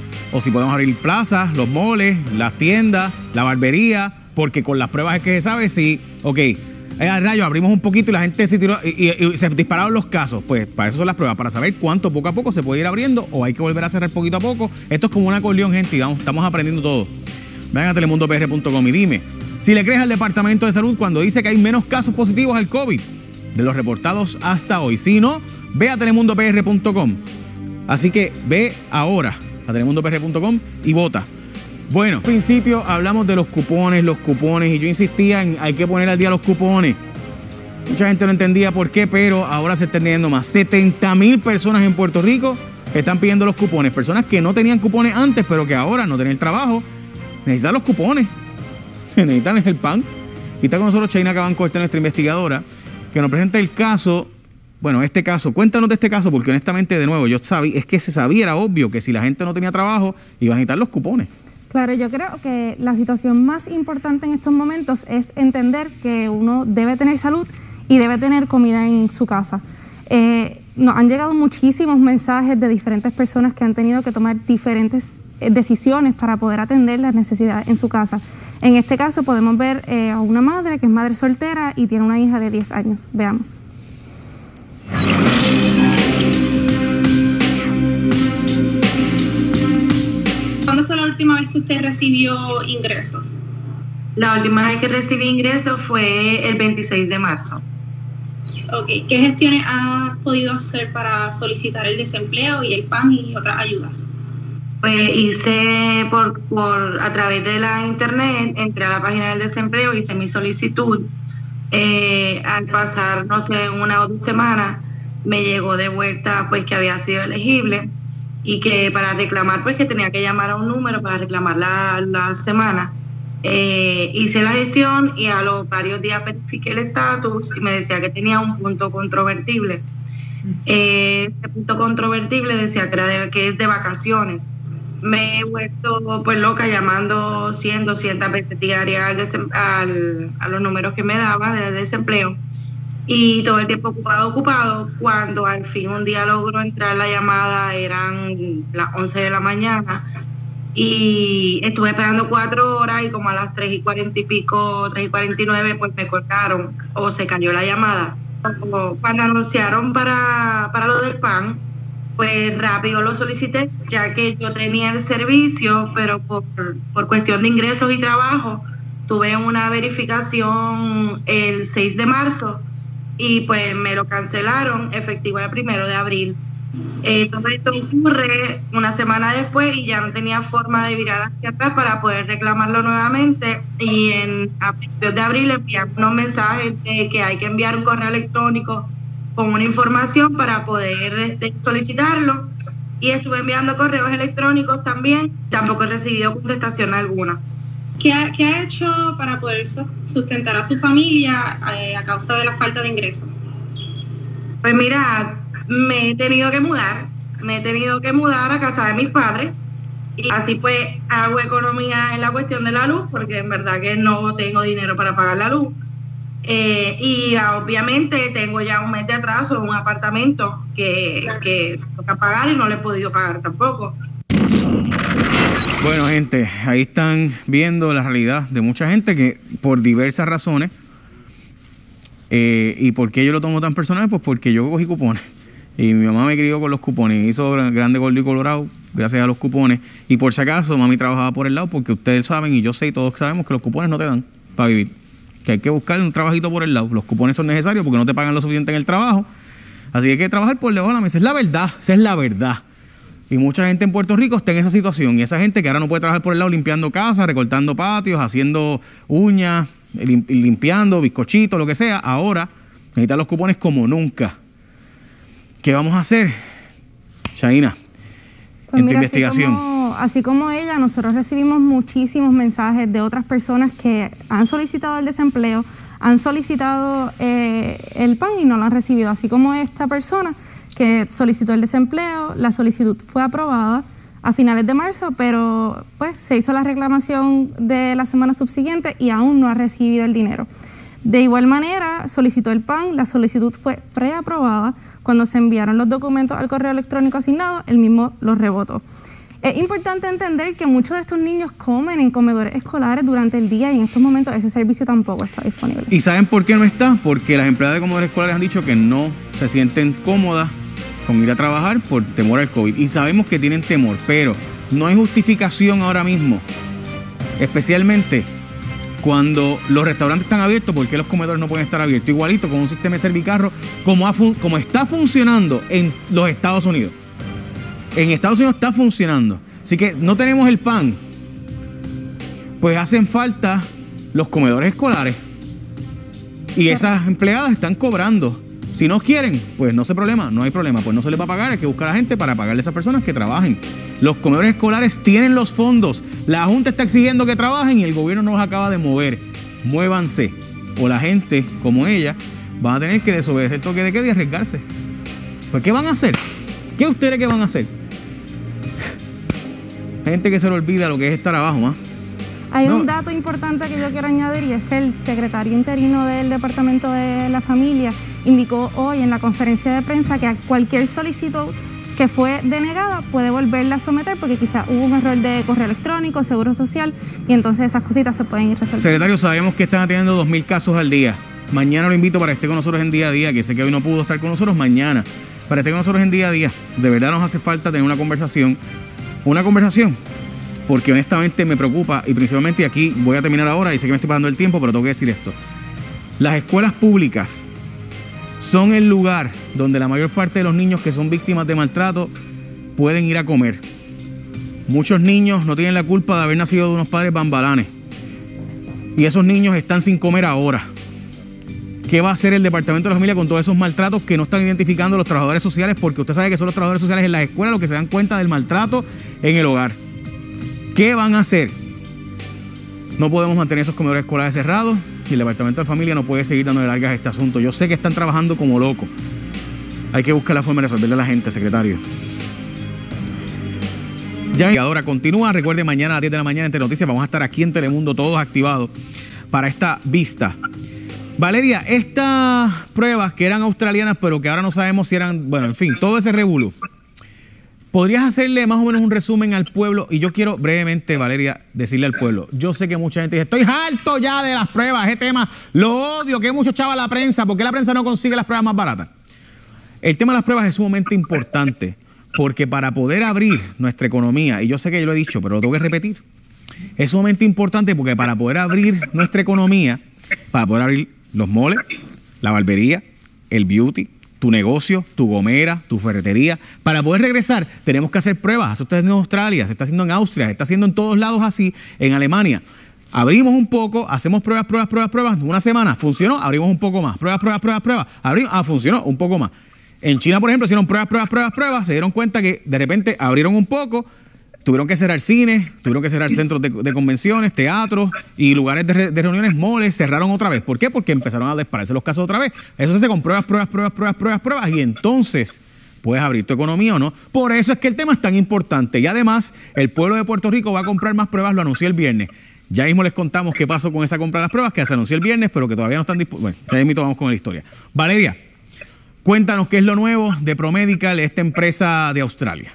o si podemos abrir plazas, los moles, las tiendas, la barbería, porque con las pruebas es que se sabe si, ok, eh, rayo, abrimos un poquito y la gente se tiró y, y, y se dispararon los casos. Pues para eso son las pruebas, para saber cuánto poco a poco se puede ir abriendo o hay que volver a cerrar poquito a poco. Esto es como un acordeón, gente, y vamos, estamos aprendiendo todo. Vayan a telemundo p r punto com y dime, si le crees al Departamento de Salud cuando dice que hay menos casos positivos al COVID de los reportados hasta hoy. Si no, ve a telemundo p r punto com. Así que ve ahora a telemundo p r punto com y vota. Bueno, al principio hablamos de los cupones, los cupones, y yo insistía en hay que poner al día los cupones. Mucha gente no entendía por qué, pero ahora se está entendiendo más. setenta mil personas en Puerto Rico están pidiendo los cupones. Personas que no tenían cupones antes, pero que ahora no tienen el trabajo. Necesitan los cupones, necesitan el pan. Y está con nosotros Chayna Cabancorte, nuestra investigadora, que nos presenta el caso, bueno, este caso. Cuéntanos de este caso, porque honestamente, de nuevo, yo sabía, es que se sabía, era obvio que si la gente no tenía trabajo, iban a necesitar los cupones. Claro, yo creo que la situación más importante en estos momentos es entender que uno debe tener salud y debe tener comida en su casa. Eh, nos han llegado muchísimos mensajes de diferentes personas que han tenido que tomar diferentes decisiones para poder atender las necesidades en su casa. En este caso podemos ver eh, a una madre que es madre soltera y tiene una hija de diez años. Veamos. ¿Cuándo fue la última vez que usted recibió ingresos? La última vez que recibí ingresos fue el veintiséis de marzo. Ok, ¿qué gestiones has podido hacer para solicitar el desempleo y el P A N y otras ayudas? Pues hice por, por a través de la internet, entré a la página del desempleo, hice mi solicitud. Eh, al pasar, no sé, una o dos semanas, me llegó de vuelta pues que había sido elegible y que para reclamar, pues que tenía que llamar a un número para reclamar la, la semana. Eh, hice la gestión y a los varios días verifiqué el estatus y me decía que tenía un punto controvertible. Eh, este punto controvertible decía que, era de, que es de vacaciones. Me he vuelto pues loca llamando cien, doscientas veces diarias al, al, a los números que me daba de desempleo y todo el tiempo ocupado, ocupado. Cuando al fin un día logro entrar la llamada, eran las once de la mañana y estuve esperando cuatro horas y como a las tres y cuarenta y pico, tres y cuarenta y nueve, pues me cortaron o se cayó la llamada. Cuando anunciaron para, para lo del P A N, pues rápido lo solicité, ya que yo tenía el servicio, pero por, por cuestión de ingresos y trabajo, tuve una verificación el seis de marzo y pues me lo cancelaron, efectivo el primero de abril. Eh, todo esto ocurre una semana después y ya no tenía forma de virar hacia atrás para poder reclamarlo nuevamente, y en, a principios de abril enviaron unos mensajes de que hay que enviar un correo electrónico con una información para poder este, solicitarlo, y estuve enviando correos electrónicos también, tampoco he recibido contestación alguna. ¿Qué ha, qué ha hecho para poder sustentar a su familia eh, a causa de la falta de ingresos? Pues mira, me he tenido que mudar, me he tenido que mudar a casa de mis padres, y así pues hago economía en la cuestión de la luz, porque en verdad que no tengo dinero para pagar la luz. Eh, y obviamente tengo ya un mes de atraso en un apartamento que, que toca pagar y no le he podido pagar tampoco. Bueno, gente, ahí están viendo la realidad de mucha gente que por diversas razones, eh, ¿y por qué yo lo tomo tan personal? Pues porque yo cogí cupones y mi mamá me crió con los cupones, hizo grande, gordo y colorado gracias a los cupones, y por si acaso mami trabajaba por el lado, porque ustedes saben y yo sé y todos sabemos que los cupones no te dan para vivir, que hay que buscar un trabajito por el lado. Los cupones son necesarios porque no te pagan lo suficiente en el trabajo, así que hay que trabajar por debajo de la mesa. Esa es la verdad, esa es la verdad. Y mucha gente en Puerto Rico está en esa situación, y esa gente que ahora no puede trabajar por el lado limpiando casas, recortando patios, haciendo uñas, limpiando, bizcochitos, lo que sea, ahora necesita los cupones como nunca. ¿Qué vamos a hacer, Shaina, pues en mira, tu investigación? Así como, así como ella, nosotros recibimos muchísimos mensajes de otras personas que han solicitado el desempleo, han solicitado eh, el P A N y no lo han recibido, así como esta persona que solicitó el desempleo. La solicitud fue aprobada a finales de marzo, pero pues se hizo la reclamación de la semana subsiguiente y aún no ha recibido el dinero. De igual manera, solicitó el P A N, la solicitud fue preaprobada. Cuando se enviaron los documentos al correo electrónico asignado, él mismo los rebotó. Es importante entender que muchos de estos niños comen en comedores escolares durante el día, y en estos momentos ese servicio tampoco está disponible. ¿Y saben por qué no está? Porque las empleadas de comedores escolares han dicho que no se sienten cómodas con ir a trabajar por temor al COVID. Y sabemos que tienen temor, pero no hay justificación ahora mismo, especialmente cuando los restaurantes están abiertos. ¿Por qué los comedores no pueden estar abiertos? Igualito con un sistema de servicarro como, ha fun como está funcionando en los Estados Unidos. En Estados Unidos está funcionando. Así que no tenemos el P A N. Pues hacen falta los comedores escolares. Y esas empleadas están cobrando. Si no quieren, pues no se problema, no hay problema. Pues no se les va a pagar, hay que buscar a gente para pagarle a esas personas que trabajen. Los comedores escolares tienen los fondos. La Junta está exigiendo que trabajen y el gobierno no los acaba de mover. Muévanse. O la gente, como ella, van a tener que desobedecer el toque de queda y arriesgarse. Pues ¿qué van a hacer? ¿Qué ustedes qué van a hacer? Gente que se le olvida lo que es estar abajo, ¿más? Hay no. un dato importante que yo quiero añadir, y es que el secretario interino del Departamento de la Familia indicó hoy en la conferencia de prensa que a cualquier solicitud que fue denegada puede volverla a someter, porque quizá hubo un error de correo electrónico, seguro social, y entonces esas cositas se pueden ir resolviendo. Secretario, sabemos que están atendiendo dos mil casos al día. Mañana lo invito para que esté con nosotros en día a día, que sé que hoy no pudo estar con nosotros, mañana, para que esté con nosotros en día a día. De verdad nos hace falta tener una conversación, una conversación, porque honestamente me preocupa, y principalmente, y aquí voy a terminar ahora, y sé que me estoy pasando el tiempo, pero tengo que decir esto. Las escuelas públicas son el lugar donde la mayor parte de los niños que son víctimas de maltrato pueden ir a comer. Muchos niños no tienen la culpa de haber nacido de unos padres bambalanes, y esos niños están sin comer ahora. ¿Qué va a hacer el Departamento de la Familia con todos esos maltratos que no están identificando los trabajadores sociales? Porque usted sabe que son los trabajadores sociales en las escuelas los que se dan cuenta del maltrato en el hogar. ¿Qué van a hacer? No podemos mantener esos comedores escolares cerrados, y el Departamento de la Familia no puede seguir dándole largas a este asunto. Yo sé que están trabajando como locos. Hay que buscar la forma de resolverle a la gente, secretario. Ya ahora continúa. Recuerde, mañana a las diez de la mañana en Telenoticias vamos a estar aquí en Telemundo todos activados para esta vista. Valeria, estas pruebas que eran australianas pero que ahora no sabemos si eran, bueno, en fin, todo ese revolú. ¿Podrías hacerle más o menos un resumen al pueblo? Y yo quiero brevemente, Valeria, decirle al pueblo. Yo sé que mucha gente dice, estoy harto ya de las pruebas, ese tema lo odio, que mucho chava la prensa, ¿por qué la prensa no consigue las pruebas más baratas? El tema de las pruebas es sumamente importante, porque para poder abrir nuestra economía, y yo sé que yo lo he dicho, pero lo tengo que repetir, es sumamente importante porque para poder abrir nuestra economía, para poder abrir los moles, la barbería, el beauty, tu negocio, tu gomera, tu ferretería. Para poder regresar, tenemos que hacer pruebas. Eso está haciendo en Australia, se está haciendo en Austria, se está haciendo en todos lados así, en Alemania. Abrimos un poco, hacemos pruebas, pruebas, pruebas, pruebas. Una semana, funcionó, abrimos un poco más. Pruebas, pruebas, pruebas, pruebas. Abrimos, ah, funcionó, un poco más. En China, por ejemplo, hicieron pruebas, pruebas, pruebas, pruebas. Se dieron cuenta que de repente abrieron un poco. Tuvieron que cerrar cines, tuvieron que cerrar centros de, de convenciones, teatros y lugares de, re, de reuniones, moles, cerraron otra vez. ¿Por qué? Porque empezaron a dispararse los casos otra vez. Eso se hace con pruebas, pruebas, pruebas, pruebas, pruebas, pruebas y entonces puedes abrir tu economía o no. Por eso es que el tema es tan importante y además el pueblo de Puerto Rico va a comprar más pruebas, lo anunció el viernes. Ya mismo les contamos qué pasó con esa compra de las pruebas que se anunció el viernes, pero que todavía no están disponibles. Bueno, ya mismo vamos con la historia. Valeria, cuéntanos qué es lo nuevo de ProMedical, esta empresa de Australia.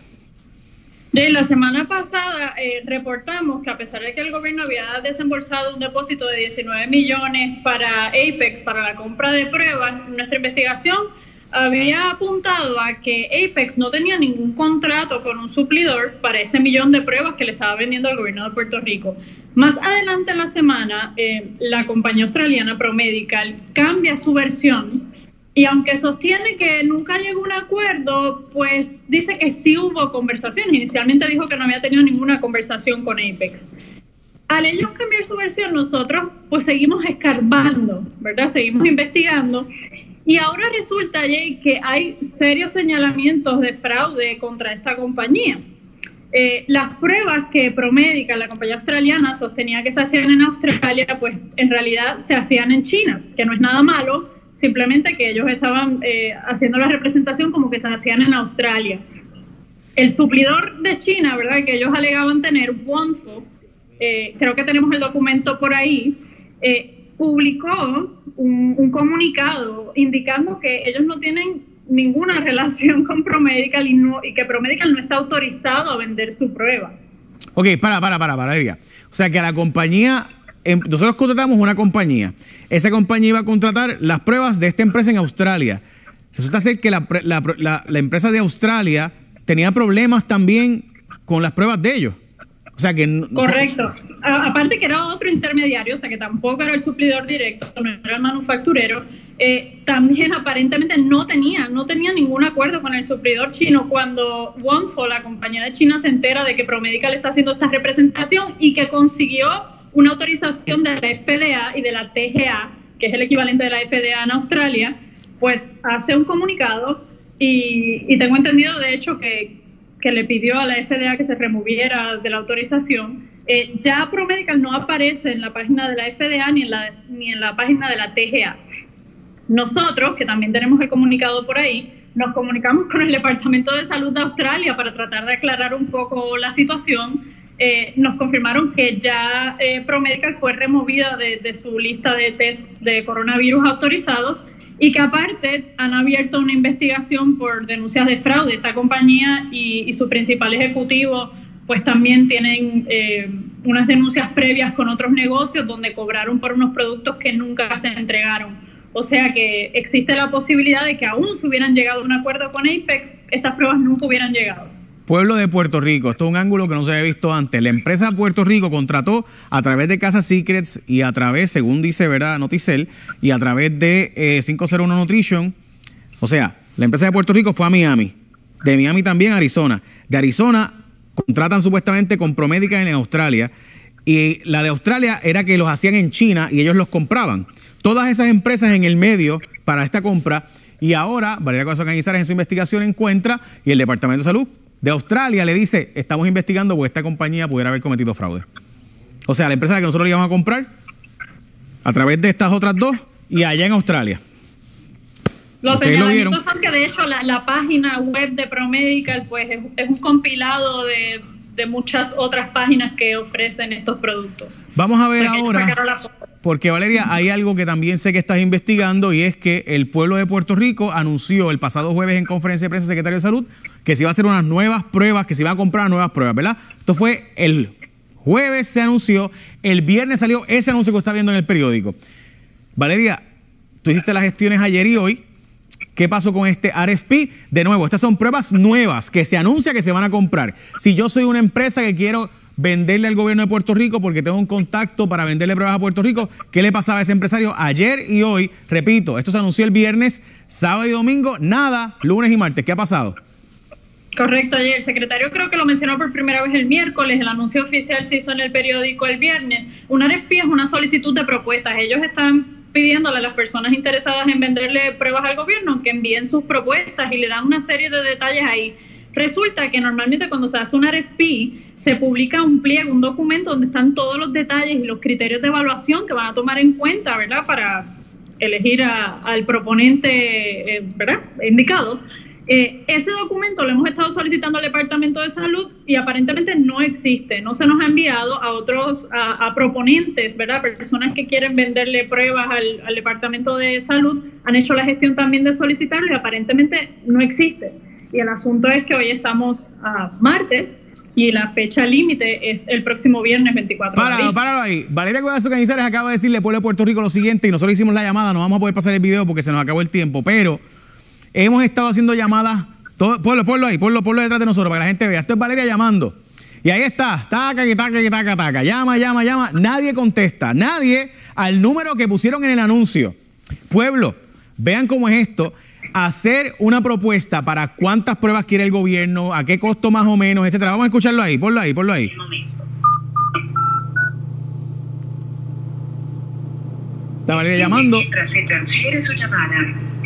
De la semana pasada eh, reportamos que a pesar de que el gobierno había desembolsado un depósito de diecinueve millones para Apex, para la compra de pruebas, nuestra investigación había apuntado a que Apex no tenía ningún contrato con un suplidor para ese millón de pruebas que le estaba vendiendo al gobierno de Puerto Rico. Más adelante en la semana, eh, la compañía australiana ProMedical cambia su versión. Y aunque sostiene que nunca llegó a un acuerdo, pues dice que sí hubo conversaciones. Inicialmente dijo que no había tenido ninguna conversación con Apex. Al ellos cambiar su versión, nosotros pues seguimos escarbando, ¿verdad? Seguimos investigando. Y ahora resulta, Jay, que hay serios señalamientos de fraude contra esta compañía. Eh, las pruebas que ProMedical, la compañía australiana, sostenía que se hacían en Australia, pues en realidad se hacían en China, que no es nada malo. Simplemente que ellos estaban eh, haciendo la representación como que se hacían en Australia. El suplidor de China, ¿verdad?, que ellos alegaban tener, Wonfo, eh, creo que tenemos el documento por ahí, eh, publicó un, un comunicado indicando que ellos no tienen ninguna relación con ProMedical y, no, y que ProMedical no está autorizado a vender su prueba. Ok, para, para, para, para, María. O sea que a la compañía... Nosotros contratamos una compañía. Esa compañía iba a contratar las pruebas de esta empresa en Australia. Resulta ser que la, la, la, la empresa de Australia tenía problemas también con las pruebas de ellos. O sea que... Correcto. A, aparte que era otro intermediario, o sea que tampoco era el suplidor directo, no era el manufacturero. Eh, también aparentemente no tenía, no tenía ningún acuerdo con el suplidor chino. Cuando Wonfo, la compañía de China, se entera de que ProMedical está haciendo esta representación y que consiguió una autorización de la F D A y de la T G A, que es el equivalente de la F D A en Australia, pues hace un comunicado y, y tengo entendido de hecho que, que le pidió a la F D A que se removiera de la autorización. Eh, ya ProMedical no aparece en la página de la F D A ni en la, ni en la página de la T G A. Nosotros, que también tenemos el comunicado por ahí, nos comunicamos con el Departamento de Salud de Australia para tratar de aclarar un poco la situación. Eh, nos confirmaron que ya eh, ProMedical fue removida de, de su lista de test de coronavirus autorizados y que aparte han abierto una investigación por denuncias de fraude. Esta compañía y, y su principal ejecutivo pues también tienen eh, unas denuncias previas con otros negocios donde cobraron por unos productos que nunca se entregaron. O sea que existe la posibilidad de que aún se hubieran llegado a un acuerdo con Apex, estas pruebas nunca hubieran llegado. Pueblo de Puerto Rico, esto es un ángulo que no se había visto antes. La empresa de Puerto Rico contrató a través de Casa Secrets y a través, según dice, ¿verdad?, Noticel, y a través de eh, cinco cero uno Nutrition. O sea, la empresa de Puerto Rico fue a Miami, de Miami también a Arizona. De Arizona contratan supuestamente con ProMedical en Australia y la de Australia era que los hacían en China y ellos los compraban. Todas esas empresas en el medio para esta compra y ahora Valeria Corazón Cañizares en su investigación encuentra y el Departamento de Salud de Australia le dice, estamos investigando porque esta compañía pudiera haber cometido fraude. O sea, la empresa que nosotros le íbamos a comprar a través de estas otras dos y allá en Australia. Los señalamientos son que de hecho la, la página web de ProMedical pues es, es un compilado de, de muchas otras páginas que ofrecen estos productos. Vamos a ver ahora, porque Valeria, hay algo que también sé que estás investigando y es que el pueblo de Puerto Rico anunció el pasado jueves en conferencia de prensa el secretario de Salud que se iba a hacer unas nuevas pruebas, que se iba a comprar nuevas pruebas, ¿verdad? Esto fue el jueves se anunció, el viernes salió ese anuncio que está viendo en el periódico. Valeria, tú hiciste las gestiones ayer y hoy. ¿Qué pasó con este R F P? De nuevo, estas son pruebas nuevas que se anuncia que se van a comprar. Si yo soy una empresa que quiero venderle al gobierno de Puerto Rico porque tengo un contacto para venderle pruebas a Puerto Rico. ¿Qué le pasaba a ese empresario ayer y hoy? Repito, esto se anunció el viernes, sábado y domingo, nada, lunes y martes. ¿Qué ha pasado? Correcto, ayer el secretario creo que lo mencionó por primera vez el miércoles, el anuncio oficial se hizo en el periódico el viernes. Un R F P es una solicitud de propuestas, ellos están pidiéndole a las personas interesadas en venderle pruebas al gobierno que envíen sus propuestas y le dan una serie de detalles ahí. Resulta que normalmente cuando se hace un R F P se publica un pliego, un documento donde están todos los detalles y los criterios de evaluación que van a tomar en cuenta, ¿verdad?, para elegir a, al proponente, eh, ¿verdad?, indicado. Eh, ese documento lo hemos estado solicitando al Departamento de Salud y aparentemente no existe, no se nos ha enviado a otros, a, a proponentes, ¿verdad? Personas que quieren venderle pruebas al, al Departamento de Salud, han hecho la gestión también de solicitarlo y aparentemente no existe. Y el asunto es que hoy estamos a martes y la fecha límite es el próximo viernes veinticuatro de abril. Páralo, páralo ahí. Valeria Collazo Cañizares acaba de decirle al pueblo de Puerto Rico lo siguiente y nosotros hicimos la llamada, no vamos a poder pasar el video porque se nos acabó el tiempo, pero hemos estado haciendo llamadas, todo, ponlo, ponlo ahí, ponlo, ponlo detrás de nosotros para que la gente vea. Esto es Valeria llamando. Y ahí está, taca, que taca, que taca, taca. Llama, llama, llama. Nadie contesta, nadie al número que pusieron en el anuncio. Pueblo, vean cómo es esto. Hacer una propuesta para cuántas pruebas quiere el gobierno, a qué costo más o menos, etcétera. Vamos a escucharlo ahí, ponlo ahí, ponlo ahí. Está Valeria llamando. Mientras se transfiere su llamada.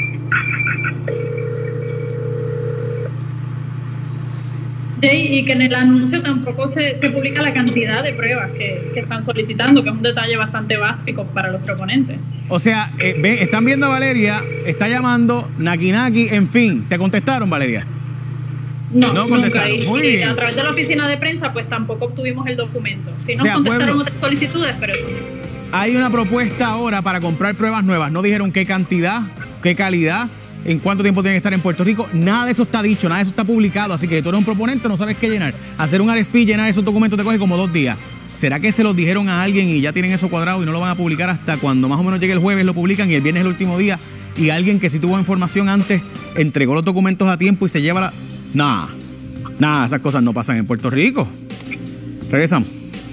Jay, y que en el anuncio tampoco se, se publica la cantidad de pruebas que, que están solicitando, que es un detalle bastante básico para los proponentes. O sea, eh, ve, están viendo a Valeria, está llamando, Naki Naki, en fin. ¿Te contestaron, Valeria? No, no contestaron. Nunca. Y, Muy y bien. a través de la oficina de prensa, pues tampoco obtuvimos el documento. Sí nos O sea, contestaron pueblo, otras solicitudes, pero eso no. Hay una propuesta ahora para comprar pruebas nuevas. No dijeron qué cantidad, qué calidad, en cuánto tiempo tienen que estar en Puerto Rico. Nada de eso está dicho, nada de eso está publicado. Así que tú eres un proponente, no sabes qué llenar. Hacer un R F P, llenar esos documentos te coge como dos días. ¿Será que se los dijeron a alguien y ya tienen eso cuadrado y no lo van a publicar hasta cuando más o menos llegue el jueves, lo publican y el viernes es el último día? Y alguien que sí tuvo información antes entregó los documentos a tiempo y se lleva la... Nada, nada, esas cosas no pasan en Puerto Rico. Regresamos.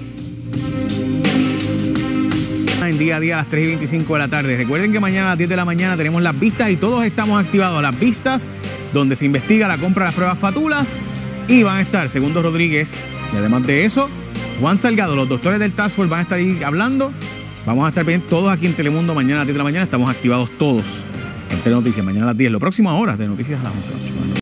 En día a día a las tres y veinticinco de la tarde. Recuerden que mañana a las diez de la mañana tenemos las vistas y todos estamos activados a las vistas donde se investiga la compra de las pruebas fatulas y van a estar Segundo Rodríguez y además de eso Juan Salgado, los doctores del Task Force van a estar ahí hablando. Vamos a estar bien todos aquí en Telemundo mañana a las diez de la mañana. Estamos activados todos en Telenoticias mañana a las diez. Lo próximo ahora de Noticias a las once.